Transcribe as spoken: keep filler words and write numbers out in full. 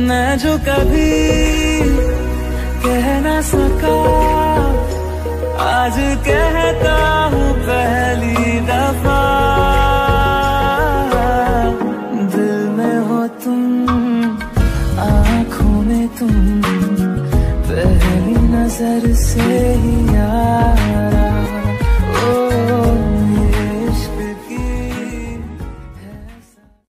मैं जो कभी कह ना सका आज कहता हूँ पहली दफा। दिल में हो तुम, आँखों में तुम, पहली नजर से